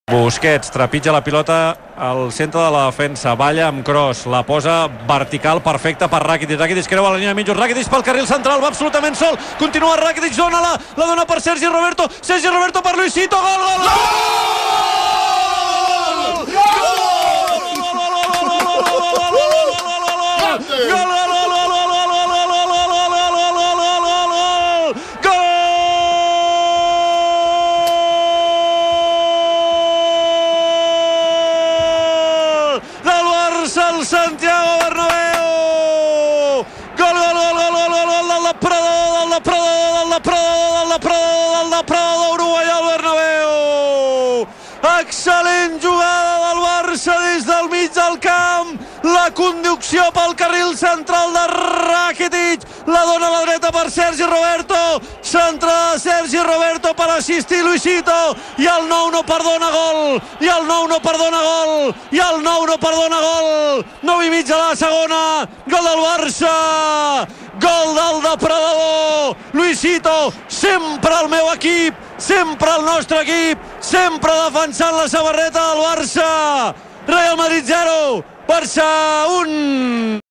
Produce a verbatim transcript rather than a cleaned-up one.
Busquets trepitja la pilota al centre de la defensa, balla amb cross, la posa vertical perfecta per Rakitic, Rakitic creu a la línia de mitjos, Rakitic pel carril central, va absolutament sol, continua Rakitic, dona-la, la dona per Sergi Roberto, Sergi Roberto per Luisito, gol, gol, gol! El Santiago Bernabéu, gol, gol, gol, gol, gol, gol, gol del depredador, del depredador, del depredador, del depredador, del depredador uruguaià al Bernabéu. Excel·lent jugada del Barça des del mig del camp, la conducció pel carril central de Rakitic, la dona a la dreta per Sergi Roberto, centrada de Sergi Roberto per assistir Luisito, i el nou no perdona gol, i el nou no perdona gol, i el nou no perdona gol, nou i mig a la segona, gol del Barça, gol del depredador, Luisito, sempre el meu equip, sempre el nostre equip, sempre defensant la samarreta del Barça. Real Madrid zero, Barça un.